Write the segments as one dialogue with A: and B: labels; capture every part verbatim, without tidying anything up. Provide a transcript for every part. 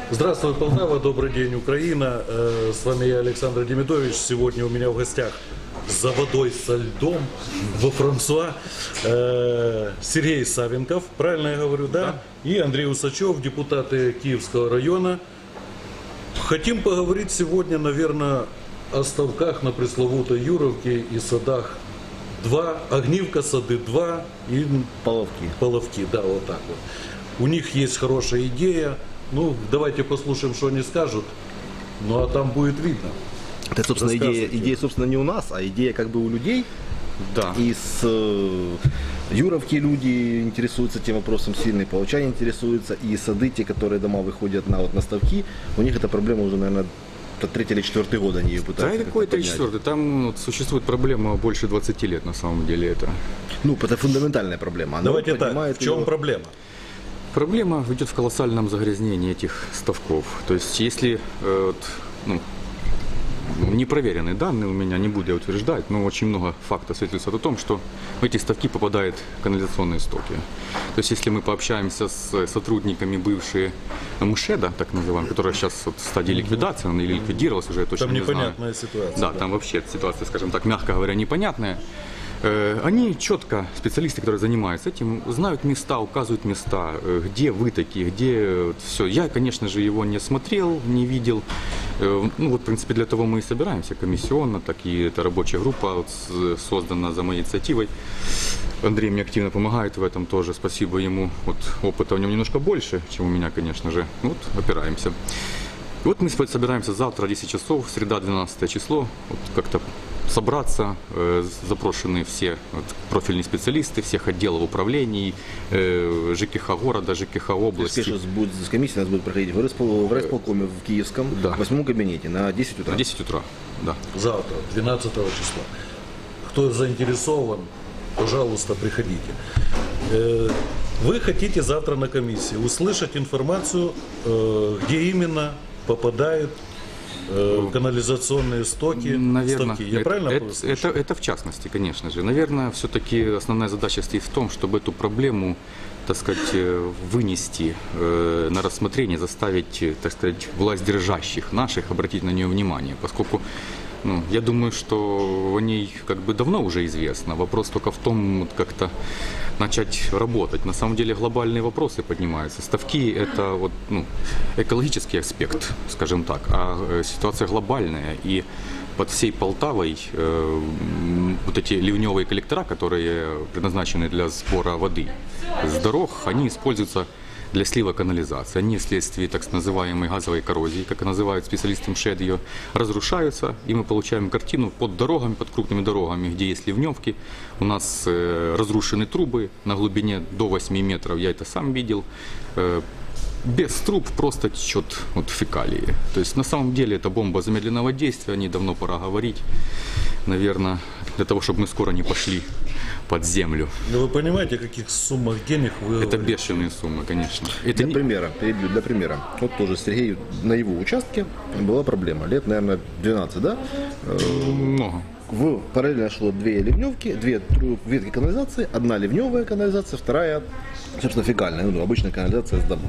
A: Здравствуй, Полтава, добрый день, Украина. С вами я, Александр Демидович. Сегодня у меня в гостях за водой со льдом во Франсуа Сергей Савенков, правильно я говорю, да? Да. И Андрей Усачев, депутаты Киевского района. Хотим поговорить сегодня, наверное, о ставках на пресловутой Юровке и садах два, Огнивка, сады два и
B: Половки.
A: Половки, да, вот так вот. У них есть хорошая идея. Ну, давайте послушаем, что они скажут. Ну, а там будет видно.
B: Это, собственно, идея, идея, собственно, не у нас, а идея как бы у людей.
C: Да.
B: И с э, Юровки люди интересуются тем вопросом сильно, и Половчане интересуются, и сады, те, которые дома выходят на, вот, на ставки, у них эта проблема уже, наверное, третий или четвертый год они ее пытаются.
C: Да, какой третий, четвертый. Там вот, существует проблема больше двадцати лет на самом деле это.
B: Ну, это фундаментальная проблема. Она
A: Давайте так, в чем
B: ее...
A: проблема?
C: Проблема идет в колоссальном загрязнении этих ставков. То есть, если э, вот, ну, непроверенные данные у меня, не буду я утверждать, но очень много фактов свидетельствует о том, что в эти ставки попадают канализационные стоки. То есть, если мы пообщаемся с сотрудниками бывшие МШЭДа, так называемые, которая сейчас вот в стадии ликвидации, она или ликвидировалась уже, я точно
A: там
C: не знаю. Там
A: непонятная ситуация.
C: Да, да, там вообще ситуация, скажем так, мягко говоря, непонятная. Они четко, специалисты, которые занимаются этим, знают места, указывают места, где вытоки, где все. Я, конечно же, его не смотрел, не видел. Ну вот, в принципе, для того мы и собираемся комиссионно, так и эта рабочая группа вот создана за моей инициативой. Андрей мне активно помогает в этом тоже, спасибо ему. Вот опыта у него немножко больше, чем у меня, конечно же. Вот, опираемся. И вот мы собираемся завтра, десять часов, среда, двенадцатое число, вот как-то собраться, э, запрошены все вот, профильные специалисты всех отделов управлений, э, ЖКХ города, ЖКХ области.
B: Сейчас будет, с комиссией у нас будет проходить в, Райспол, в райисполкоме в Киевском,
C: да.
B: в восьмом кабинете на десять утра.
C: На десять утра, да.
A: Завтра, двенадцатого числа. Кто заинтересован, пожалуйста, приходите. Э, вы хотите завтра на комиссии услышать информацию, э, где именно попадают канализационные стоки,
C: наверное,
A: ставки. Я
C: это,
A: правильно
C: это, это, это в частности, конечно же. Наверное, все-таки основная задача стоит в том, чтобы эту проблему, так сказать, вынести э, на рассмотрение, заставить, так сказать, власть держащих наших обратить на нее внимание, поскольку ну, я думаю, что о ней как бы давно уже известно. Вопрос только в том, вот, как-то начать работать. На самом деле глобальные вопросы поднимаются. Ставки – это вот, ну, экологический аспект, скажем так, а ситуация глобальная. И под всей Полтавой э, вот эти ливневые коллектора, которые предназначены для сбора воды с дорог, они используются для слива канализации. Они вследствие так называемой газовой коррозии, как называют специалисты МШЭД ее, разрушаются, и мы получаем картину под дорогами, под крупными дорогами, где есть ливневки. У нас э, разрушены трубы на глубине до восьми метров, я это сам видел. Э, без труб просто течет вот, фекалии. То есть на самом деле это бомба замедленного действия, о ней давно пора говорить, наверное, для того, чтобы мы скоро не пошли под землю.
A: Но вы понимаете, о каких суммах денег вы
C: Это
A: говорите?
C: бешеные суммы, конечно. Это
B: Для
C: не...
B: примера, перебью, для примера. Вот тоже Сергей, на его участке была проблема. Лет, наверное, двенадцать, да?
C: Много.
B: В параллельно шло две ливневки, две ветки канализации. Одна ливневая канализация, вторая, собственно, фекальная, ну, обычная канализация с домом.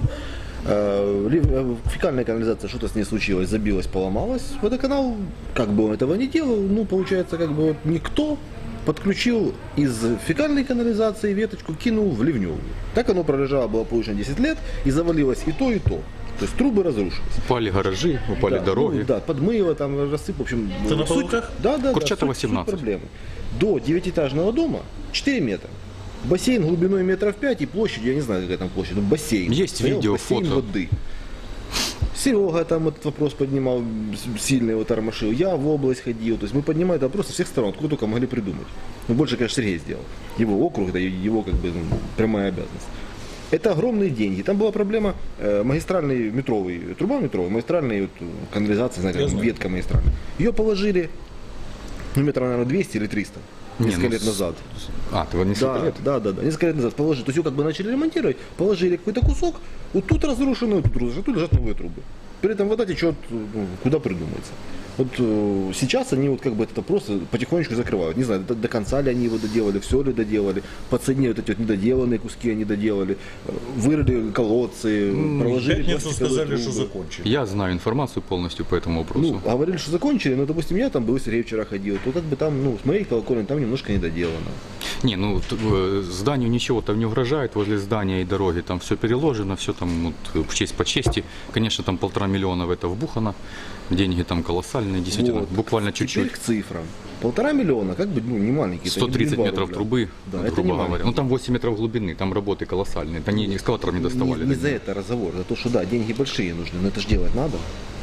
B: Фекальная канализация, что-то с ней случилось, забилась, поломалась. Водоканал, как бы он этого не делал, ну, получается, как бы вот никто подключил из фекальной канализации веточку, кинул в ливневую. Так оно пролежало, было получено десять лет, и завалилось и то, и то. То есть трубы разрушились.
C: Упали гаражи, упали
B: да,
C: дороги.
B: Ну, да, подмыло, там рассып, в общем.
A: Ты на
B: суть,
A: Полках?
B: Да, да,
C: Курчатова
B: да, суть,
C: семнадцать.
B: суть проблемы. До девятиэтажного дома четыре метра. Бассейн глубиной метров пять и площадью, я не знаю, какая там площадь, но бассейн.
C: Есть
B: Стоял
C: видео,
B: бассейн
C: фото.
B: воды. Серега там этот вопрос поднимал, сильно его тормошил. Я в область ходил. То есть мы поднимаем это вопрос со всех сторон, откуда только могли придумать. Но больше, конечно, Сергей сделал. Его округ, это его как бы ну, прямая обязанность. Это огромные деньги. Там была проблема э, магистральный метровый, труба метровая, магистральная вот, канализация, знаете,
A: Я
B: там,
A: знаю.
B: ветка магистральная. Ее положили, ну, метров, наверное, двести или триста. Несколько
C: Не, ну,
B: лет назад.
C: А, ты вот несколько
B: Да,
C: лет?
B: да, да, да. Несколько лет назад положили. То есть ее как бы начали ремонтировать, положили какой-то кусок, вот тут разрушено, тут разрушено, тут лежат новые трубы. При этом вода течет, ну, куда придумается. Вот э, сейчас они вот как бы это просто потихонечку закрывают. Не знаю, до, до конца ли они его доделали, все ли доделали. По цене вот эти вот недоделанные куски они доделали. Э, Вырыли колодцы,
A: В
B: проложили
A: пятницу
B: пластиковые
A: сказали, что
B: трубы.
A: закончили.
C: Я знаю информацию полностью по этому вопросу.
B: Ну, говорили, что закончили, но, допустим, я там был, Сергей вчера ходил, то как бы там, ну, с моей колокольни там немножко недоделано.
C: Не, ну т- э, зданию ничего там не угрожает, возле здания и дороги там все переложено, все там вот, в честь по чести. Конечно, там полтора миллиона в это вбухано, деньги там колоссальные, действительно,
B: Вот.
C: буквально
B: Теперь
C: чуть-чуть.
B: к цифрам. Полтора миллиона, как бы, ну, не маленький. это
C: сто
B: не
C: тридцать
B: два
C: метров
B: рубля.
C: трубы,
B: Да,
C: ну,
B: это
C: грубо
B: не
C: говоря.
B: маленький.
C: Ну там восемь метров глубины, там работы колоссальные. Это они экскаватором не доставали.
B: Не, не
C: до
B: за
C: них.
B: это разговор, за то, что да, деньги большие нужны, но это же делать надо.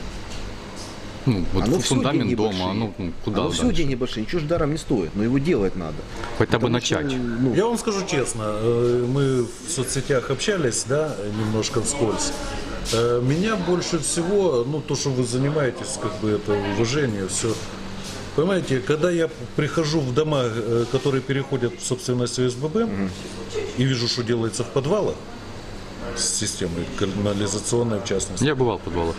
C: Ну, вот
B: Оно всё
C: фундамент
B: деньги
C: дома,
B: большие.
C: ну, ну, куда
B: Оно все
C: дальше?
B: деньги большие, ничего же даром не стоит, но его делать надо.
C: Хотя бы
B: Потому что,
C: начать.
B: ну,
A: Я вам скажу честно, э, мы в соцсетях общались, да, немножко вскользь. Э, Меня больше всего, ну, то, что вы занимаетесь, как бы это уважение, все. Понимаете, когда я прихожу в дома, э, которые переходят в собственность ОСББ, и вижу, что делается в подвалах, с системой канализационной в частности,
C: Я бывал в подвалах.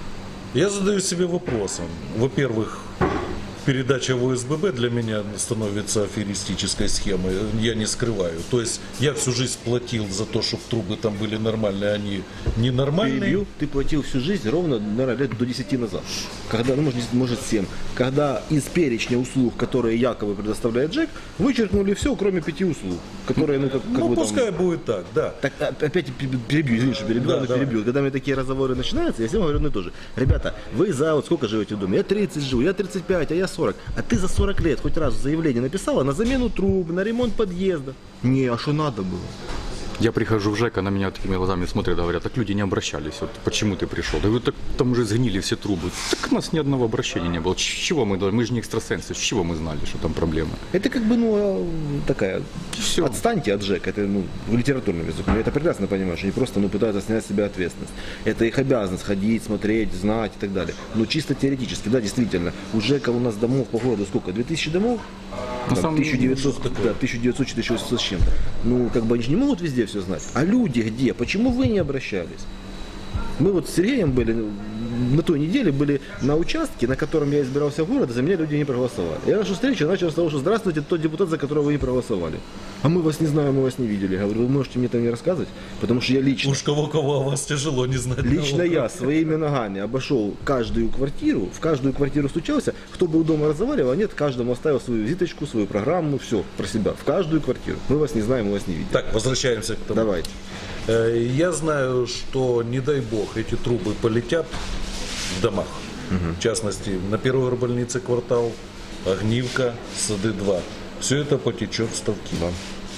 A: я задаю себе вопросом. Во-первых, передача в ОСББ для меня становится аферистической схемой, я не скрываю. То есть я всю жизнь платил за то, чтобы трубы там были нормальные, они ненормальные.
B: перебью, ты платил всю жизнь ровно, наверное, лет до десяти назад. Когда, ну, может, десять, может семь. Когда из перечня услуг, которые якобы предоставляет ЖЭК, вычеркнули все, кроме пяти услуг, которые, ну, как, как
A: Ну,
B: бы там...
A: пускай будет так, да.
B: Так а- опять перебью, извини, что перебью,
A: Да,
B: но
A: давай.
B: перебью. Когда у меня такие разговоры начинаются, я всем говорю одно и то же. Ребята, вы за вот сколько живете в доме? Я тридцать живу, я тридцать пять, а я сорок. А ты за сорок лет хоть раз заявление написала на замену труб, на ремонт подъезда? Не, а что надо было?
C: Я прихожу в ЖЭК, а на меня такими глазами смотрят, говорят, так люди не обращались, вот почему ты пришел? Да говорю, так там уже сгнили все трубы. Так у нас ни одного обращения не было. Ч- С чего мы, должны- мы же не экстрасенсы, с чего мы знали, что там проблема?
B: Это как бы, ну, а, такая,
C: Всё.
B: отстаньте от ЖЭК, это, ну, литературным языком. Я это прекрасно понимаю, что они просто, ну, пытаются снять с себя ответственность. Это их обязанность ходить, смотреть, знать и так далее. Но чисто теоретически, да, действительно, у ЖЭКа у нас домов по городу сколько? две тысячи домов?
C: Ну,
B: Там,
C: сам-
B: тысяча девятьсот,
A: ну, что такое?
B: да, тысяча девятьсот - тысяча восемьсот с чем-то. Ну, как бы они же не могут везде все знать. А люди где? Почему вы не обращались? Мы вот с Сергеем были, ну, на той неделе были на участке, на котором я избирался в город, и за меня люди не проголосовали. Я нашу встречу начал с того, что здравствуйте, тот депутат, за которого вы не проголосовали. А мы вас не знаем, мы вас не видели. Я говорю, вы можете мне там не рассказывать, потому что я лично,
A: Уж кого-кого, а вас тяжело не знать.
B: лично
A: кого.
B: я своими ногами обошел каждую квартиру, в каждую квартиру стучался, кто был дома разговаривал, а нет, каждому оставил свою визиточку, свою программу, все про себя, в каждую квартиру. Мы вас не знаем, мы вас не видим.
A: Так, возвращаемся к тому.
B: Давайте.
A: Э, Я знаю, что, не дай бог, эти трубы полетят в домах. В частности, на первой больнице квартал, Огнивка, Сады два. Все это потечет в ставки.
B: Да,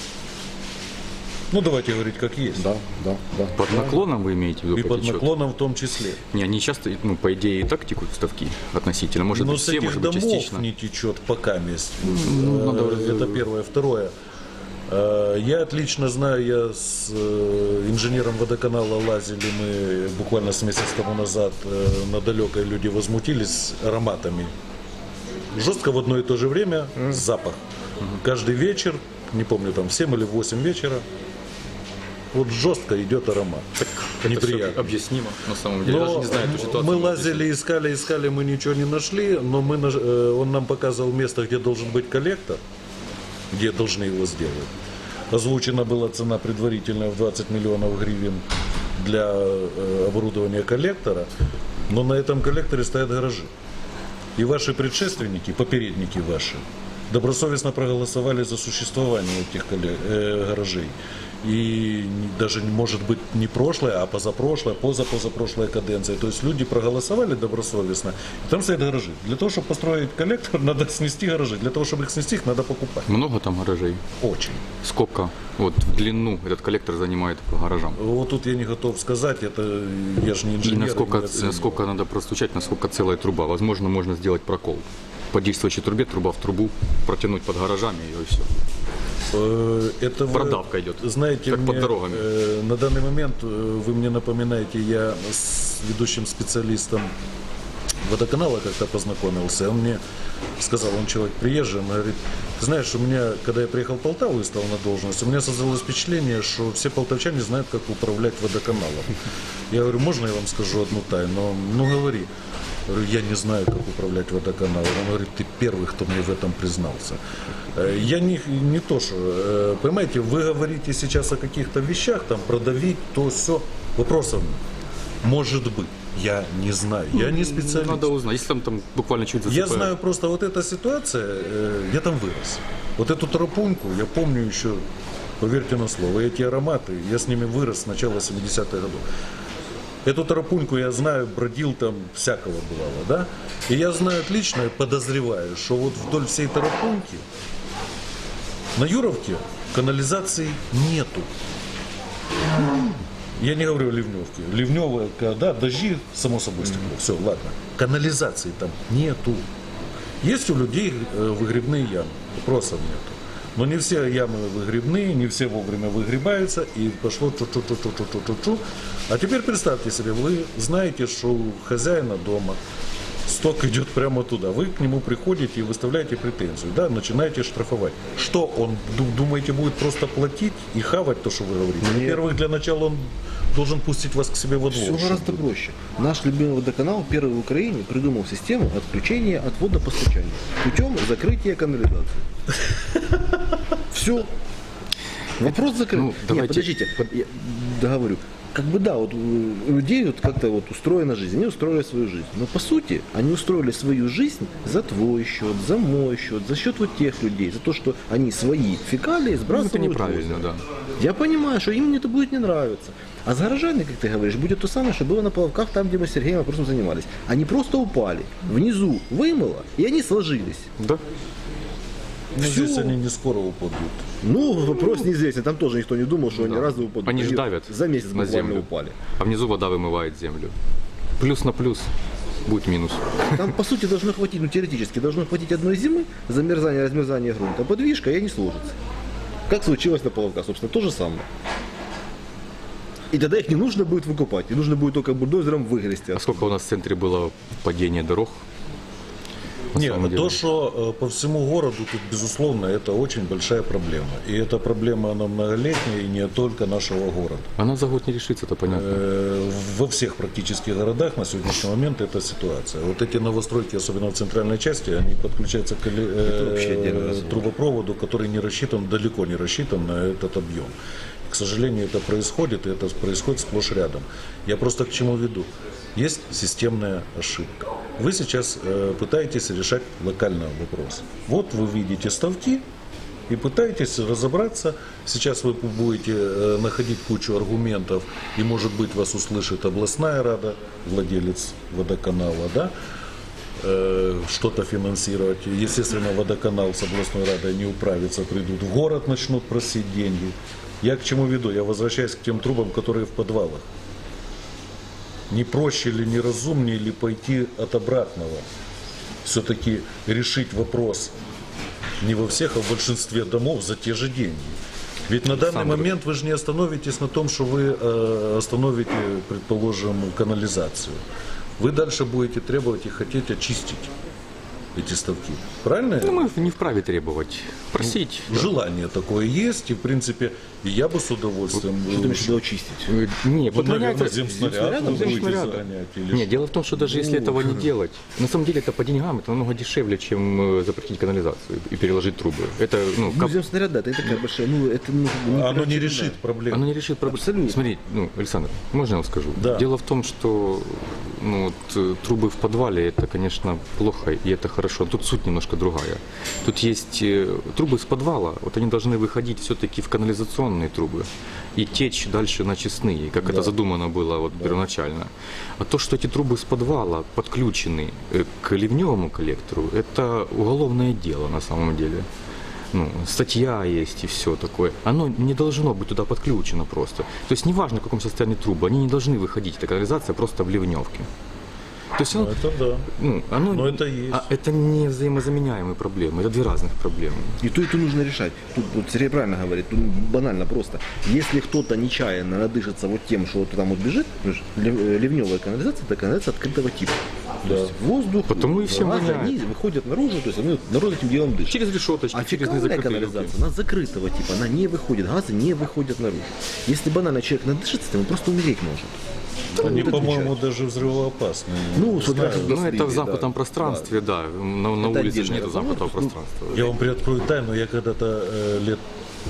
A: Ну, давайте говорить как есть.
B: да, да, да.
C: Под наклоном вы имеете в виду
A: И под
C: потечет?
A: наклоном в том числе.
C: Не, они часто, ну, по идее, и так текут ставки относительно. Может
A: Но
C: быть,
A: с
C: все,
A: этих
C: может быть,
A: домов
C: частично.
A: не течет пока мест.
C: Ну, надо
A: Э, Это первое. Второе. Э, Я отлично знаю, я с э, инженером водоканала лазили мы буквально с месяц тому назад э, на далекой, люди возмутились ароматами. Жестко в одно и то же время запах. Каждый вечер, не помню, там в семь или в восемь вечера, вот жестко идет аромат.
C: Это все
A: Неприятно.
C: объяснимо, на самом деле. Я даже
A: Но
C: не знаю эту ситуацию.
A: мы
C: но
A: лазили, искали, искали, мы ничего не нашли, но мы, наш- э, он нам показывал место, где должен быть коллектор, где должны его сделать. Озвучена была цена предварительная в двадцать миллионов гривен для э, оборудования коллектора, но на этом коллекторе стоят гаражи. И ваши предшественники, попередники ваши, добросовестно проголосовали за существование этих колле- э, гаражей. И не- даже, может быть, не прошлая, а позапрошлая, позапозапрошлая каденция. То есть люди проголосовали добросовестно, и там стоят гаражи. Для того, чтобы построить коллектор, надо снести гаражи. Для того, чтобы их снести, их надо покупать.
C: Много там гаражей?
A: Очень.
C: Сколько вот в длину этот коллектор занимает по гаражам?
A: Вот тут я не готов сказать, это я же не
C: И
A: инженер.
C: насколько,
A: и не оцениваю.
C: насколько надо простучать, насколько целая труба. Возможно, можно сделать прокол. По действующей трубе, труба в трубу, протянуть под гаражами ее и все.
A: Э, Это вы,
C: Продавка идет,
A: Знаете,
C: как
A: мне,
C: под дорогами.
A: э, на данный момент э, вы мне напоминаете, я с ведущим специалистом водоканала как-то познакомился. Он мне сказал, он человек приезжий, он говорит, ты знаешь, у меня, когда я приехал в Полтаву и стал на должность, у меня создалось впечатление, что все полтавчане знают, как управлять водоканалом. Я говорю, можно я вам скажу одну тайну? Ну, говори. Я говорю, я не знаю, как управлять водоканалом. Он говорит, ты первый, кто мне в этом признался. Я не, не то, что, понимаете, вы говорите сейчас о каких-то вещах, там, продавить, то все. Вопросов может быть. Я не знаю, я не специалист.
C: Надо узнать, если там, там буквально чуть засыпают.
A: Я знаю просто вот эта ситуация, э, я там вырос. Вот эту тропуньку я помню еще, поверьте на слово, эти ароматы, я с ними вырос с начала семидесятых годов. Эту тропуньку я знаю, бродил там, всякого бывало, да? И я знаю отлично, и подозреваю, что вот вдоль всей тропуньки на Юровке канализации нету. Я не говорю о Ливневке. Ливневая, да, дожди, само собой, стекло. Все, ладно. Канализации там нету. Есть у людей выгребные ямы. Вопросов нету. Но не все ямы выгребные, не все вовремя выгребаются. И пошло чу-чу-чу-чу-чу-чу-чу. А теперь представьте себе, вы знаете, что у хозяина дома сток идет прямо туда. Вы к нему приходите и выставляете претензию, да, начинаете штрафовать. Что он, думаете, будет просто платить и хавать то, что вы говорите?
B: Нет.
A: Во-первых, для начала он должен пустить вас к себе во двор.
B: Все гораздо проще. Наш любимый водоканал, первый в Украине, придумал систему отключения от водопостачания путем закрытия канализации. Все. Вопрос закрыт.
C: Ну,
B: Нет,
C: давайте-
B: подождите, под- я договорю. Как бы да, вот у людей вот как-то вот устроена жизнь, они устроили свою жизнь. Но по сути они устроили свою жизнь за твой счет, за мой счет, за счет вот тех людей, за то, что они свои фекалии
C: Ну,
B: сбрасывают.
C: это неправильно,
B: в озеро.
C: да.
B: Я понимаю, что им это будет не нравиться. А за горожане, как ты говоришь, будет то самое, что было на Половках, там, где мы с Сергеем вопросом занимались. Они просто упали, внизу вымыло, и они сложились.
C: Да.
A: Ну,
B: Всё.
A: здесь они не скоро упадут.
B: Ну, вопрос неизвестен. Там тоже никто не думал, что они
C: Да.
B: разом упадут.
C: Они ж давят
B: за месяц
C: на
B: буквально
C: землю.
B: упали.
C: А внизу вода вымывает землю. Плюс на плюс будет минус.
B: Там, по сути, должно хватить, ну, теоретически, должно хватить одной зимы, замерзания, размерзания грунта, подвижка, и они сложатся. Как случилось на Половках, собственно, то же самое. И тогда их не нужно будет выкупать, и нужно будет только бульдозером выгрести.
C: А сколько у нас в центре было падения дорог? На
A: Нет,
C: самом деле.
A: то, что э, по всему городу, тут, безусловно, это очень большая проблема. И эта проблема, она многолетняя, и не только нашего города.
C: Она за год не решится, это понятно.
A: Э, Во всех практически городах на сегодняшний момент эта ситуация. Вот эти новостройки, особенно в центральной части, они подключаются к эле-
B: Это вообще отдельный
A: э,
B: разговор.
A: трубопроводу, который не рассчитан, далеко не рассчитан на этот объем. К сожалению, это происходит, и это происходит сплошь рядом. Я просто к чему веду? Есть системная ошибка. Вы сейчас э, пытаетесь решать локальный вопрос. Вот вы видите ставки и пытаетесь разобраться. Сейчас вы будете э, находить кучу аргументов, и, может быть, вас услышит областная рада, владелец водоканала, да, э, что-то финансировать. Естественно, водоканал с областной радой не управится, придут в город, начнут просить деньги. Я к чему веду? Я возвращаюсь к тем трубам, которые в подвалах. Не проще ли, не разумнее ли пойти от обратного? Все-таки решить вопрос не во всех, а в большинстве домов за те же деньги. Ведь на данный
C: Александр.
A: момент вы же не остановитесь на том, что вы э, остановите, предположим, канализацию. Вы дальше будете требовать и хотеть очистить эти ставки. Правильно?
C: Ну, мы не вправе требовать, просить. да.
A: Желание такое есть, и в принципе и я бы с удовольствием.
B: Что ты имеешь в виду очистить?
C: Э, Не,
A: Вот, наверное,
C: подгоняется-
A: земснаряд вы будете
C: земснаряда.
A: загонять или
C: Нет,
A: что?
C: дело в том, что даже если этого не делать, на самом деле это по деньгам, это намного дешевле, чем э, запретить канализацию и переложить трубы. Это, ну,
B: Ну,
C: как-
B: земснаряд, да, это такая большая, ну, это ну,
A: Оно не
B: практично.
A: решит проблему.
C: Оно не решит проблему.
B: Абсолютно.
C: Смотри, ну, Александр, можно я вам скажу?
A: Да.
C: Дело в том, что ну, вот, э, трубы в подвале, это, конечно, плохо, и это хорошо. Тут суть немножко другая. Тут есть э, трубы с подвала, вот они должны выходить все-таки в канализационные трубы и течь дальше на честные, как это задумано было вот первоначально. А то, что эти трубы с подвала подключены э, к ливневому коллектору, это уголовное дело на самом деле. Ну, статья есть и все такое. Оно не должно быть туда подключено просто. То есть неважно, в каком состоянии трубы, они не должны выходить, эта канализация просто в ливневке. То есть,
A: Ну,
C: оно,
A: это да.
C: ну, оно,
A: Но это есть.
C: а это не взаимозаменяемые проблемы, это две разных проблемы.
B: И то, и то нужно решать. Тут вот Сергей правильно говорит, тут банально просто. Если кто-то нечаянно надышится вот тем, что вот там вот бежит, ну, ж, лив- ливневая канализация, это канализация открытого типа. То есть воздух,
C: Потому и всем
B: газы,
C: воняет.
B: они выходят наружу, то есть они народ этим делом дышит.
C: Через решеточки,
B: А
C: через
B: фекальная
C: незакрытые
B: канализация,
C: люки.
B: она закрытого типа, она не выходит, газы не выходят наружу. Если банально человек надышится, то он просто умереть может.
A: Они,
B: Вот
A: по-моему,
B: отвечаю.
A: даже взрывоопасные.
B: Ну, смотря как
C: Ну, это
B: доследить,
C: в замкнутом
B: да.
C: пространстве, да. На, на
B: Это
C: улице же
B: отдельный
C: нет
B: разговор.
C: замкнутого
B: Ну,
C: пространства.
A: Я вам приоткрою тайну, я когда-то э, лет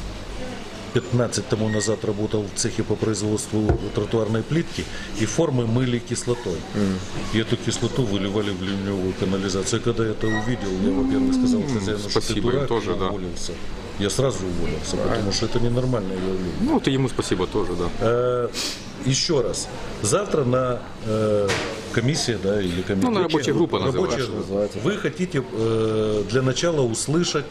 A: пятнадцать тому назад работал в цехе по производству тротуарной плитки, и формы мыли кислотой. И эту кислоту выливали в ливневую канализацию. И когда я это увидел, я, во-первых, сказал хозяину, что ты
C: спасибо,
A: дурак,
C: тоже,
A: и
C: да.
A: уволился. Я сразу уволился, потому что это ненормальное явление.
C: Ну, вот и ему спасибо тоже, да.
A: Э, Еще раз. Завтра на э, комиссия, да, или комитет.
C: Ну, на рабочая группа
A: Рабочая
C: называется.
A: группа. Вы хотите э, для начала услышать,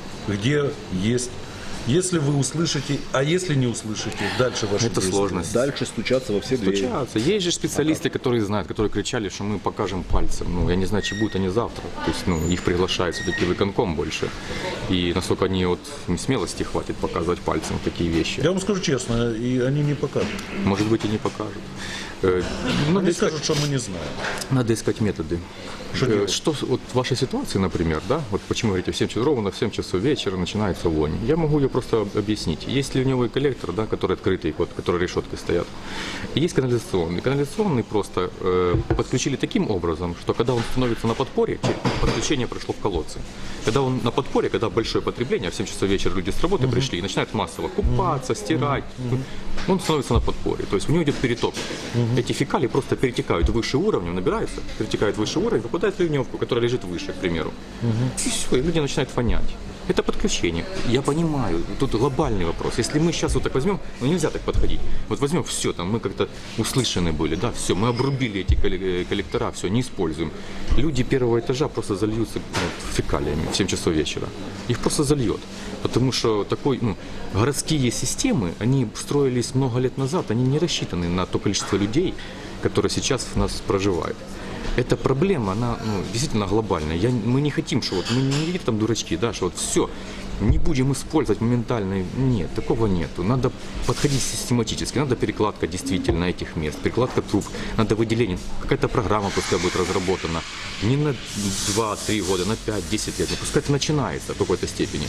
A: где есть. Если вы услышите, а если не услышите, дальше ваши
C: Это
A: действия.
C: сложность.
B: Дальше стучаться во все двери.
C: Стучаться. Есть же специалисты, которые знают, которые кричали, что мы покажем пальцем. Ну, я не знаю, чи будут они завтра. То есть, ну, их приглашают все-таки выконком больше. И насколько они вот им смелости хватит показывать пальцем такие вещи.
A: Я вам скажу честно, и они не покажут.
C: Может быть, и не покажут. Э, Надо
A: Они
C: искать,
A: скажут, что мы не знаем.
C: надо искать методы.
A: Что
C: Э,
A: делать?
C: Что, вот в вашей ситуации, например, да, вот почему говорите, в семь часов ровно, в семь часов вечера начинается вонь. Я могу ее просто объяснить. Есть ливневый коллектор, да, который открытый, вот, которые решеткой стоят. И есть канализационный. Канализационный просто э, подключили таким образом, что когда он становится на подпоре, че- подключение прошло в колодцы. Когда он на подпоре, когда большое потребление, а в семь часов вечера люди с работы пришли и начинают массово купаться, стирать, он становится на подпоре. То есть у него идет переток. Эти фекалии просто перетекают выше уровня, набираются, перетекают выше уровня, попадают в ливневку, которая лежит выше, к примеру. И все, и люди начинают вонять. Это подключение. Я понимаю, тут глобальный вопрос. Если мы сейчас вот так возьмем, ну нельзя так подходить. Вот возьмем все, там мы как-то услышаны были, да, все, мы обрубили эти колле- коллектора, все, не используем. Люди первого этажа просто зальются ну, фекалиями в семь часов вечера. Их просто зальет. Потому что такой, ну, городские системы, они строились много лет назад, они не рассчитаны на то количество людей, которые сейчас в нас проживают. Эта проблема, она ну, действительно глобальная. Я, мы не хотим, что вот мы не какие-то там дурачки, да, что вот все, не будем использовать моментально. Нет, такого нету. Надо подходить систематически, надо перекладка действительно этих мест, перекладка труб, надо выделение. Какая-то программа пускай будет разработана не на два-три года, на пять-десять лет, но пускай это начинается в какой-то степени.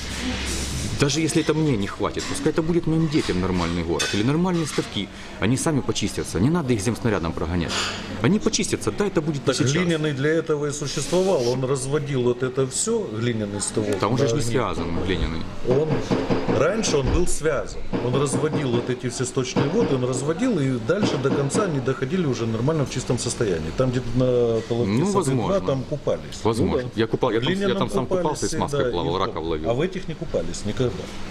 C: Даже если это мне не хватит, пускай это будет моим детям нормальный город или нормальные ставки. Они сами почистятся, не надо их земснарядом прогонять. Они почистятся, да, это будет не
A: Так
C: сейчас.
A: глиняный для этого и существовал. Он разводил вот это все, глиняный ставок.
C: Там уже же
A: на
C: не
A: огне.
C: связан глиняный.
A: Он раньше он был связан. Он разводил вот эти все сточные воды, он разводил, и дальше до конца они доходили уже нормально в чистом состоянии. Там где-то на Половки
C: Ну,
A: Сады
C: возможно.
A: два, там купались.
C: Возможно.
A: Ну, да.
C: Я купал, я
A: В
C: там, я
A: глиняном
C: там сам
A: купались
C: купался и с маской
A: всегда,
C: плавал,
A: и в
C: раков
A: том.
C: ловил.
A: А в этих не купались никогда.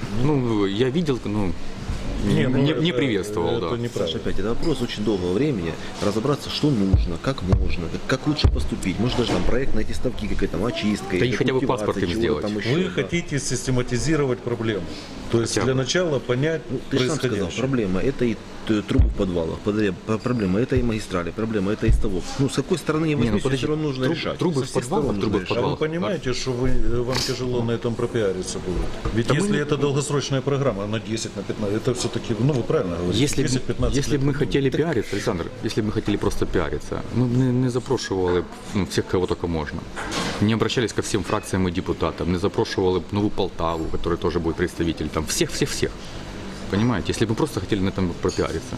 C: Ну, я видел, ну, не,
A: Не, ну,
C: не-
A: это-
C: не приветствовал,
A: это
C: да.
B: Саша,
A: неправильно.
B: опять, это вопрос очень долгого времени. Разобраться, что нужно, как можно, как, как лучше поступить. Может даже там проект на эти ставки, какая-то там очистка.
C: Да
B: или
C: и хотя бы
B: культивация,
C: паспорт им
B: чего-то
C: сделать.
B: там еще,
A: Вы
B: да.
A: хотите систематизировать проблему. То есть
C: Хотя бы.
A: для начала понять
B: Ну, ты же сам сказал,
A: происходящее.
B: проблема это и т- трубы в подвалах, подреб- п- проблема это и магистрали, проблема это и ставок. Ну, с какой стороны не
C: Не, ну,
B: возьмись,
C: подожди,
B: все равно нужно
C: труб-
B: решать.
C: трубы
B: Со
C: в
B: всех
C: подвалах,
B: сторон
C: трубы
B: нужно
C: в
A: А
B: решать.
A: вы
C: подвалах.
A: понимаете, что вы, э, вам тяжело на этом пропиариться будет? Ведь
C: Да мы
A: если
C: не-
A: это долгосрочная программа, на десять, на пятнадцать, это все-таки, ну вы правильно говорите,
C: Если, б-
A: десять-пятнадцать
C: если
A: лет.
C: бы мы хотели пиариться, Александр, если бы мы хотели просто пиариться, мы бы не, не запрошивали б, ну, всех, кого только можно. Не обращались ко всем фракциям и депутатам, не запрошивали б Новую Полтаву, который тоже будет представитель, там, всех-всех-всех. Понимаете, если бы мы просто хотели на этом пропиариться.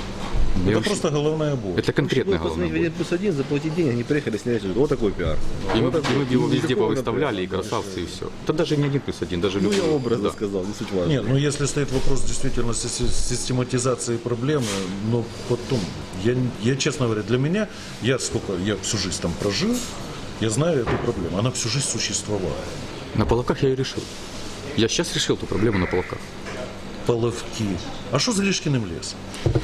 C: Я
A: Это
C: уж-
A: просто головная боль.
C: Это конкретная
B: Посмотреть
C: головная
B: в
C: боль.
B: один плюс один, заплатить денег, они приехали, сняли сюда. Вот такой пиар.
C: И мы,
B: Вот такой.
C: и мы бы его везде
B: Никакого
C: повыставляли, и
B: напряга.
C: красавцы, и все. Это даже не один плюс один, даже
B: Ну, я
C: любой.
B: образно
C: Да.
B: сказал, не суть важно.
A: Нет, ну если стоит вопрос действительно си- систематизации проблемы, но потом, я, я честно говоря, для меня, я сколько, я всю жизнь там прожил, я знаю эту проблему, она всю жизнь существовала.
C: На Половках я ее решил. Я сейчас решил эту проблему на Половках.
A: Половки. А что за Лешкиным лесом?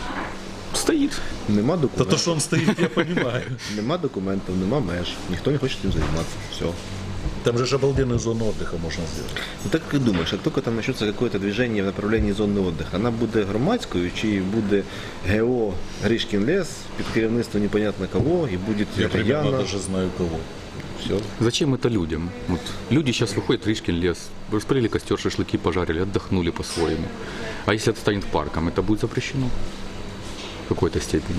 C: Стоит.
B: Нема
A: Да то,
B: документів,
A: что он стоит, я понимаю.
B: нема документів, нема меж. Ніхто не хоче цим займатися. Все.
A: Там же ж обалденную зону отдыха можно сделать.
B: Ну так як думаєш, як тільки там почнеться какое-то движение в направлении зони отдыха, вона буде громадською чи буде ГО Гришкін лес під керівництвом непонятно кого і буде
A: Я примерно
B: Яна.
A: даже знаю кого.
B: Все.
C: Зачем это людям? Вот люди сейчас выходят в Ришкин лес, распалили костер, шашлыки пожарили, отдохнули по-своему. А если это станет парком, это будет запрещено в какой-то степени.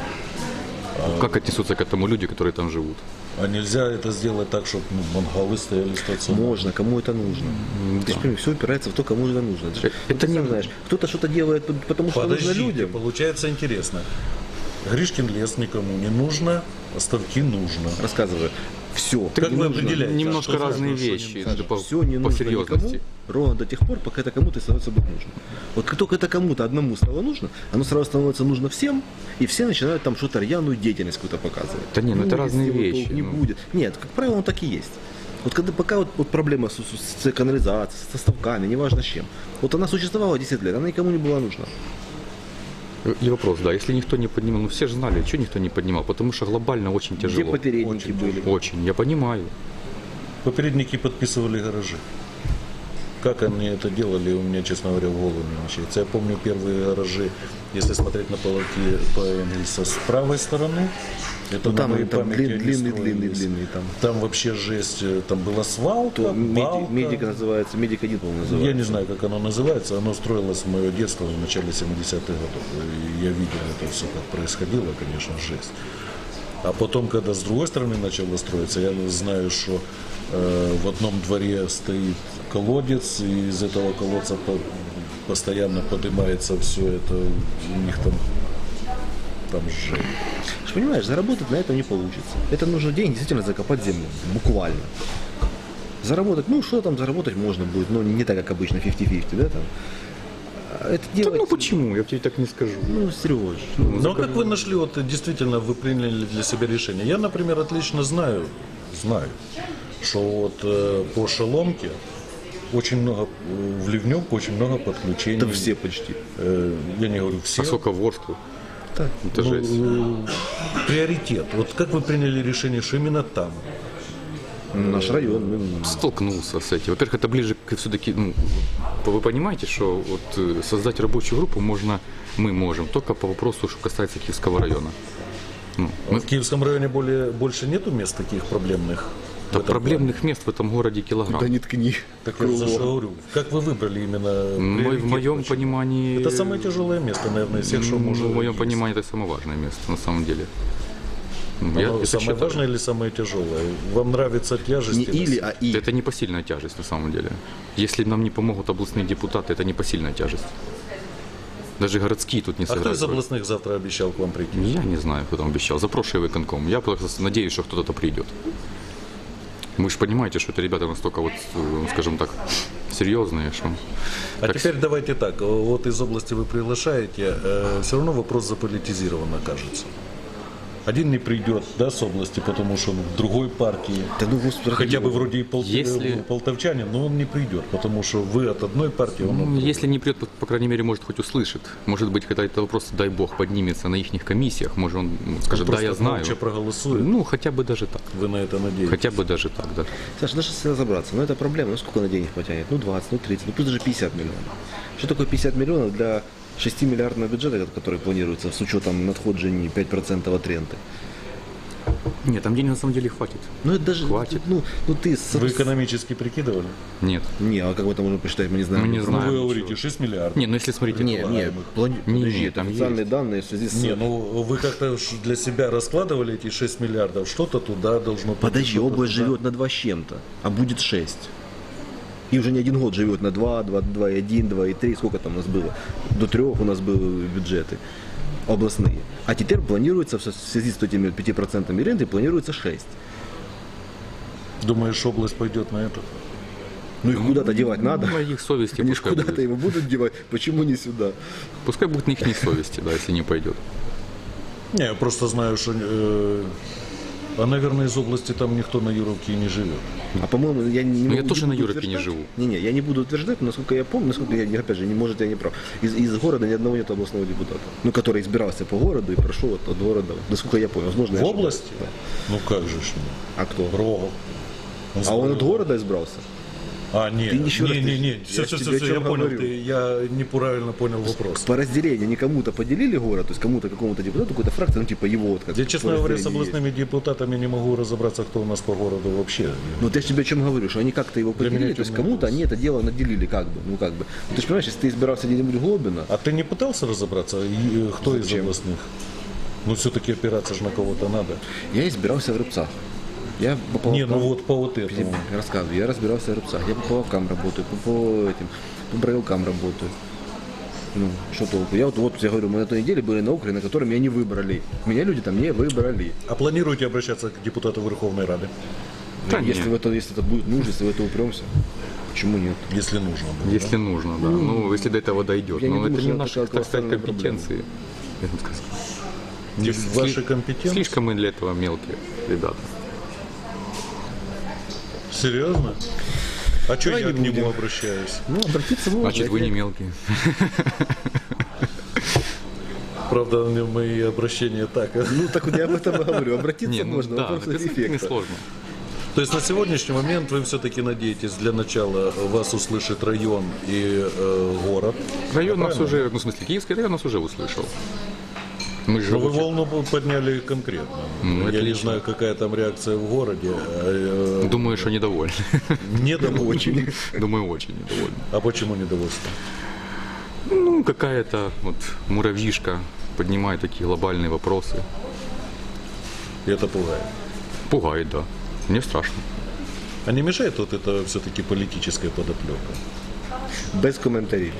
C: Как отнесутся к этому люди, которые там живут?
A: А нельзя это сделать так, чтобы ну, мангалы стояли стационарно?
B: Можно, кому это нужно. Ты же понимаешь, все упирается в то, кому это нужно. Ты, ж-
C: Это
B: ну, ты
C: не-
B: сам знаешь, кто-то что-то делает, потому что нужно
A: Подождите,
B: людям.
A: получается интересно. Гришкин лес никому не нужно, а ставки нужно.
B: Рассказываю. Все.
A: Как вы определяете?
C: Немножко
A: а что
C: разные
A: значит, что
C: вещи.
A: не
C: Саша, по-
B: все не
C: по
B: нужно
C: серьезности.
B: никому, ровно до тех пор, пока это кому-то становится быть нужно. Вот как только это кому-то одному стало нужно, оно сразу становится нужно всем, и все начинают там что-то рьяную деятельность какую-то показывать.
C: Да не, ну это разные
B: если вот
C: вещи,
B: толк не
C: ну.
B: будет. Нет, как правило, он так и есть. Вот когда пока вот, вот проблема с, с, с канализацией, со ставками, неважно с чем, вот она существовала десять лет, она никому не была нужна.
C: И вопрос, да, если никто не поднимал, ну все же знали, что никто не поднимал, потому что глобально очень
B: Где
C: тяжело.
B: попередники были?
C: Очень, я понимаю.
A: Попередники подписывали гаражи. Как они это делали, у меня, честно говоря, в голову не умещается. Я помню первые гаражи, если смотреть на полоки по Энгельса с правой стороны. Это
B: Ну,
A: на
B: там,
A: моей
B: там
A: памяти
B: длин-
A: они
B: длинный,
A: строились.
B: длинный, длинный там.
A: Там вообще жесть, там была свалка,
B: То меди-
A: балка.
B: медика называется, медик один, по-моему, называется.
A: Я не знаю, как оно называется, оно строилось в мое детство в начале семидесятых годов. И я видел это все, как происходило, конечно, жесть. А потом, когда с другой стороны начало строиться, я знаю, что э, в одном дворе стоит колодец, и из этого колодца по- постоянно поднимается все это, у них там, там жесть.
B: Ты же понимаешь, заработать на этом не получится. Это нужно деньги действительно закопать в землю, буквально. Заработать, ну что там заработать можно будет, но не так, как обычно, пятьдесят на пятьдесят, да, там. А это
C: Да,
B: делать,
C: ну почему? Я тебе так не скажу.
B: ну, Сереж, ну,
A: Но как вы нашли, вот действительно вы приняли для себя решение? Я, например, отлично знаю, знаю, что вот э, по шеломке очень много, э, в Ливневку очень много подключений.
B: да все почти.
A: Э, я не говорю все.
C: А сколько в Орску?
B: Так.
C: Это
A: Ну,
C: жесть.
A: э, приоритет. Вот как вы приняли решение, что именно там?
B: Наш район, мы-
C: Столкнулся с этим. Во-первых, это ближе к все-таки, ну, вы понимаете, что вот э, создать рабочую группу можно, мы можем, только по вопросу, что касается Киевского района. Ну, мы,
A: В Киевском районе более, больше нету мест таких проблемных? в
C: да,
A: этом плане?
C: проблемных мест в этом городе килограмм.
B: да не ткни.
A: Так я за что говорю. Как вы выбрали именно
C: Мой- в
A: приоритет?
C: моем
A: Почему?
C: понимании...
A: Это самое тяжелое место, наверное, из всех, что
C: ну,
A: можно.
C: в моем
A: есть.
C: понимании это самое важное место, на самом деле. Ну,
A: Оно
C: я это
A: самое
C: считаю.
A: важное или самое тяжелое? Вам нравится тяжесть?
B: Не или, а и.
C: Это непосильная тяжесть на самом деле. Если нам не помогут областные депутаты, это непосильная тяжесть. Даже городские тут не
A: А кто
C: сыграют
A: из
C: роль.
A: областных завтра обещал к вам прийти?
C: Я не знаю, кто там обещал. Запрошивай выконком. Я просто надеюсь, что кто-то придет. Вы же понимаете, что это ребята настолько, вот, э, скажем так, серьезные, что...
A: А
C: Так,
A: теперь давайте так. Вот из области вы приглашаете, э, все равно вопрос заполитизирован окажется. Один не придет, да, с области, потому что он в другой партии.
B: Да ну, господи,
A: Хотя бы вроде и пол-
C: Если-
A: полтавчанин, но он не придет, потому что вы от одной партии, он от
C: Ну,
A: другой.
C: если не придет, по, по крайней мере, может, хоть услышит. Может быть, когда этот вопрос, дай бог, поднимется на их комиссиях, может, он ну, скажет, да,
A: Просто
C: я знаю.
A: молча проголосует.
C: Ну, хотя бы даже так.
A: Вы на это надеетесь?
C: Хотя бы даже так, да.
B: Саша, даже если разобраться, ну это проблема, ну сколько на денег потянет? Ну двадцать, ну тридцать, ну пусть даже пятьдесят миллионов. Что такое пятьдесят миллионов для шестимиллиардного бюджета, который планируется с учетом надходжений пять процентов от ренты?
C: Нет, там денег на самом деле хватит.
B: Ну это даже,
C: Хватит.
B: ну, ну ты... с-
A: Вы экономически прикидывали?
C: Нет.
B: Не, а как мы это можем посчитать, мы не знаем.
C: Мы не
A: Ну,
C: знаем.
A: вы
C: ничего.
A: говорите шесть миллиардов.
C: Не, ну если смотрите...
B: Не, не, плани...
C: Не,
B: подожди,
C: не,
B: это
C: там
B: официальные
C: есть.
B: данные в связи с...
A: Не, ну вы как-то ж для себя раскладывали эти шесть миллиардов, что-то туда должно быть.
B: Подожди,
A: что-то
B: область
A: туда.
B: живет на два с чем-то, а будет шесть. И уже не один год живет на два, два, два и один, два и три, сколько там у нас было? До трех у нас были бюджеты областные. А теперь планируется, в связи с этими пятью процентами ренты, планируется шесть.
A: Думаешь, область пойдет на это?
B: Ну их куда-то девать надо.
C: На их совести
B: Они ж
C: пускай
B: куда-то
C: будет.
B: его будут девать, почему не сюда?
C: Пускай будет на их совести, да, если не пойдет.
A: Не, я просто знаю, что... э, а, наверное, из области там никто на Юровке и не живет.
B: А по-моему, я не
C: Ну, я
B: могу-
C: тоже на
B: буду
C: Юровке не
B: утверждать.
C: живу.
B: Не-не, я не буду утверждать, но насколько я помню, насколько я, опять же, не, может, я не прав. Из, из города ни одного нет областного депутата. Ну, который избирался по городу и прошел от, от города. Насколько я понял, возможно,
A: В
B: я ошибаюсь.
A: области?
B: Да.
A: Ну как же ж.
B: А кто?
A: Рогов.
B: А он от города избрался?
A: А, нет,
B: Ты еще раз-
A: не, не, не,
B: я
A: все,
B: ж
A: все,
B: тебе
A: все,
B: о
A: я
B: чем
A: понял,
B: говорю.
A: ты, я неправильно понял вопрос.
B: По разделению не кому-то поделили город, то есть кому-то, какому-то депутату, какой-то фракции, ну типа его вот как
A: Я, честно
B: по
A: говоря, с
B: разделению есть.
A: областными депутатами не могу разобраться, кто у нас по городу вообще.
B: Ну, я же тебе о чем говорю, что они как-то его
A: Для меня
B: поделили, то есть
A: темный
B: кому-то
A: вопрос.
B: они это дело наделили, как бы, ну как бы. Ну, ты же понимаешь, если ты избирался где-нибудь в Глобино,
A: А ты не пытался разобраться, и, э, кто из
B: Зачем?
A: областных? Ну, все-таки опираться же на кого-то надо.
B: я избирался в Рыбцах. Я по
A: Не, ну
B: половкам-
A: вот по вот этому.
B: Я рассказываю, я разбирался в Рыбцах, я по половкам работаю, по, по этим, по брайлкам работаю. Ну, что толку? Я вот, вот я говорю, мы на той неделе были на округе, на котором меня не выбрали. Меня люди там не выбрали.
A: А планируете обращаться к депутату Верховной Рады,
C: Да
B: если,
C: нет.
B: в это, если это будет нужно, если в это упремся, почему нет?
A: если нужно? будет,
C: Если нужно, да. Ну, если до этого дойдет.
B: я не
C: Но
B: думаю,
C: это
B: что
C: не
B: это
C: наши,
B: такая
C: так сказать,
B: колоссальная
C: компетенции. Я бы сказал.
A: да? Не в вашей компетенции?
C: Слишком мы для этого мелкие ребята.
A: Серьезно? А что
B: Давай
A: я
B: не
A: к нему
B: будем.
A: обращаюсь?
B: Ну, обратиться можно.
C: Значит, вы не мелкие.
A: Правда, мои обращения так.
B: Ну, так вот я об этом и говорю. Обратиться
C: Не, ну
B: можно,
C: да,
B: вопрос
C: это не
B: эффекта.
C: сложно.
A: То есть на сегодняшний момент вы все-таки надеетесь, для начала вас услышит район и э, город.
C: Район нас
A: Правильно?
C: уже, ну, в смысле, Киевский район нас уже услышал. Мы же
A: Но вы
C: очень-
A: волну подняли конкретно.
C: Ну,
A: Я не
C: отлично.
A: знаю, какая там реакция в городе. а, э,
C: Думаю, что недовольны.
A: Недовольны.
B: Очень.
C: Думаю, очень недовольны.
A: А почему недовольство?
C: Ну, какая-то вот муравьишка поднимает такие глобальные вопросы.
A: И это пугает.
C: Пугает, да. Мне страшно.
A: А не мешает вот это все-таки политическая подоплека?
B: Без коментарів.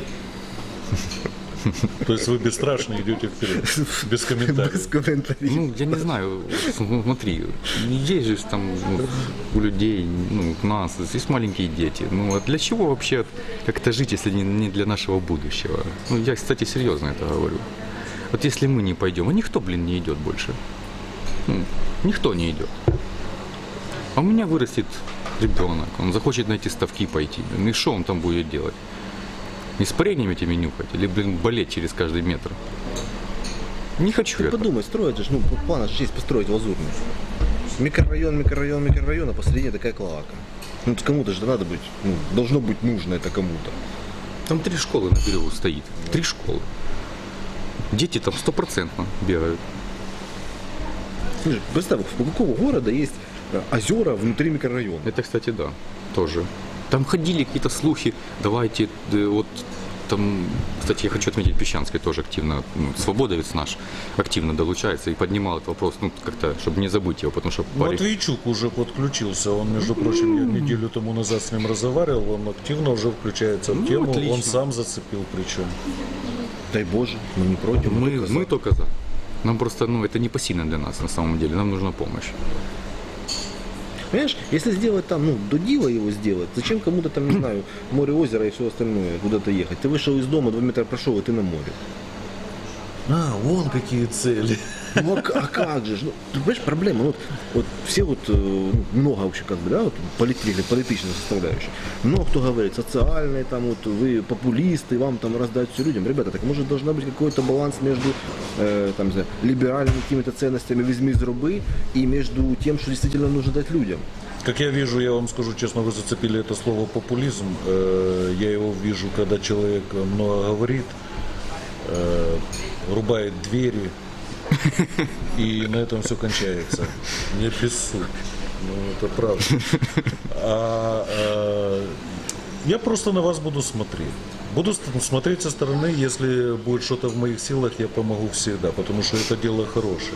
A: То есть вы бесстрашно идете вперед, без
B: Без
A: комментариев.
B: коментарів.
C: Ну, я не знаю, ну, смотри, есть же там ну, у людей, ну, у нас, есть маленькие дети. Ну, а для чего вообще как-то жить, если не, не для нашего будущего? Ну, я, кстати, серьезно это говорю. Вот если мы не пойдем, а никто, блин, не идет больше. Ну, никто не идет. А у меня вырастет ребенок, он захочет на эти ставки пойти. Ну и что он там будет делать? Испарениями этими нюхать? Или, блин, болеть через каждый метр? Не хочу
B: Ты
C: этого.
B: подумай, строить же, ну, план же есть построить лазурный. Микрорайон, микрорайон, микрорайон, а посередине такая клоака. Ну, это кому-то же надо быть, ну, должно быть нужно это кому-то.
C: Там три школы на берегу стоит. Три школы. Дети там стопроцентно бегают.
B: Слушай, представь, у какого города есть э, озера внутри микрорайона?
C: Это, кстати, да, тоже. Там ходили какие-то слухи, давайте, э, вот там, кстати, я хочу отметить, Песчанский тоже активно, ну, свободовец наш, активно долучается и поднимал этот вопрос, ну, как-то, чтобы не забыть его, потому что
A: Ну,
C: парень-
A: Матвейчук уже подключился, он, между прочим, я неделю тому назад с ним разговаривал, он активно уже включается в
C: Ну,
A: тему,
C: отлично.
A: он сам зацепил причем.
B: Дай Боже, мы не против.
C: мы,
B: только за.
C: мы только за. Нам просто, ну, это непосильно для нас на самом деле, нам нужна помощь.
B: Понимаешь, если сделать там, ну, до дела его сделать, зачем кому-то там, не знаю, море, озеро и все остальное, куда-то ехать? Ты вышел из дома, два метра прошел, и ты на море.
A: А, вон какие цели.
B: Ну а, к- а как же? ж? Ну, ты понимаешь, проблема, ну, вот, вот все вот, э, ну, много вообще как бы, да, вот полити- политичная составляющая. Много кто говорит, социальные, там вот вы популисты, вам там раздать все людям. Ребята, так может должна быть какой-то баланс между э, там, не знаю, либеральными какими-то ценностями «возьми, зруби» и между тем, что действительно нужно дать людям.
A: Как я вижу, я вам скажу честно, вы зацепили это слово популизм. Э, Я его вижу, когда человек много говорит, э, рубает двери, и на этом все кончается. Не обессудь. Ну, это правда. А, э, я просто на вас буду смотреть. Буду ст- смотреть со стороны, если будет что-то в моих силах, я помогу всегда, потому что это дело хорошее.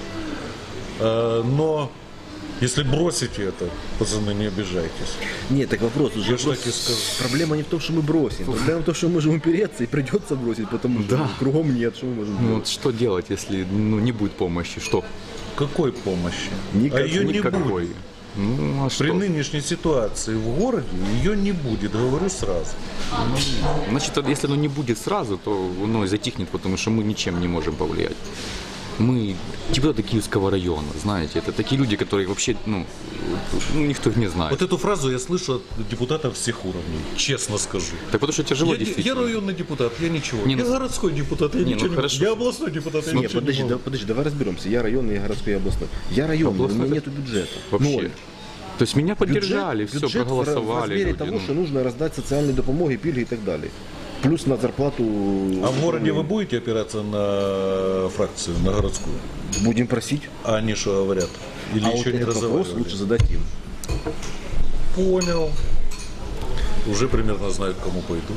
A: Э, Но если бросите это, пацаны, не обижайтесь.
B: Нет, так вопрос уже.
A: Я ж
B: вопрос-
A: так и сказал.
B: Проблема не в том, что мы бросим. Проблема в том, что мы можем упереться и придется бросить, потому что
C: Да.
B: ну, кругом нет, что мы можем
C: Ну,
B: делать.
C: вот что делать, если ну, не будет помощи? Что?
A: Какой помощи?
B: Никакой.
A: А ее не
C: Никакой.
A: будет.
C: Ну, а что?
A: При нынешней ситуации в городе ее не будет, говорю сразу.
C: Значит, а если оно не будет сразу, то оно и затихнет, потому что мы ничем не можем повлиять. Мы депутаты Киевского района, знаете, это такие люди, которые вообще, ну, ну никто их не знает.
A: Вот эту фразу я слышу от депутатов всех уровней, честно скажу.
C: Так потому что тяжело
A: Я, я
C: действительно.
A: районный депутат, я ничего.
C: Не,
A: я
C: ну-
A: городской депутат, я
C: Не, ну
A: ничего не
C: хорошо.
A: могу. Я областной депутат, я
B: Не,
A: ничего
B: подожди,
A: не
B: да,
A: могу.
B: подожди, давай разберемся. Я районный, я городской, я областной. Я районный, у
C: Областной
B: меня
C: это-
B: нету бюджета.
C: Вообще.
B: Ноль.
C: То есть меня поддержали, все,
B: бюджет в
C: проголосовали.
B: размере
C: люди,
B: того,
C: ну.
B: что нужно раздать социальные допомоги, пильги и так далее. Плюс на зарплату...
A: А в городе вы будете опираться на фракцию, на городскую?
B: Будем просить.
A: А они что говорят? Или
B: а
A: еще
B: вот
A: не
B: этот вопрос
A: разговаривали?
B: лучше задать им.
A: Понял. Уже примерно знают, к кому пойду.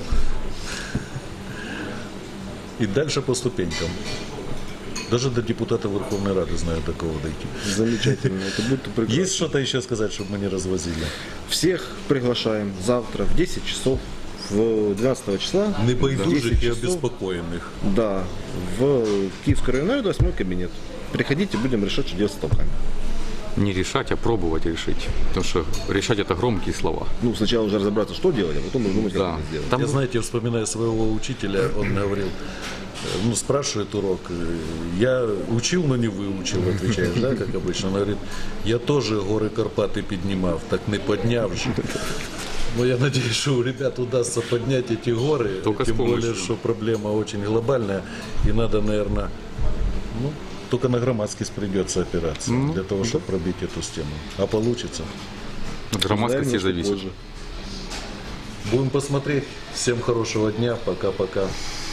A: И дальше по ступенькам. Даже до депутата Верховной Рады знаю, до кого дойти.
B: Замечательно. Это будет прекрасно.
A: Есть что-то еще сказать, чтобы мы не развозили?
B: Всех приглашаем завтра в десять часов, в двенадцатого числа.
A: Не
B: в
A: байдужих
B: десять
A: и
B: часов,
A: обеспокоенных.
B: Да, в Киевскую районную, восьмой кабинет. Приходите, будем решать, что делать с толками.
C: Не решать, а пробовать решить. Потому что решать это громкие слова.
B: Ну, сначала уже разобраться, что делать, а потом думать, как
C: Да.
B: это сделать.
C: Там
A: Я, знаете, вспоминаю своего учителя, он говорил, ну, спрашивает урок, я учил, но не выучил, отвечаешь, да, как обычно. Он говорит, я тоже горы Карпаты поднимав, так не подняв же. Но я надеюсь, что у ребят удастся поднять эти горы,
C: Только с
A: тем более,
C: помощью.
A: что проблема очень глобальная, и надо, наверное, ну, только на громадскость придется опираться,
C: Ну,
A: для того, чтобы пробить эту стену. А получится.
C: От громадскости
B: Наверное, что
C: зависит.
B: позже.
A: Будем посмотреть. Всем хорошего дня. Пока-пока.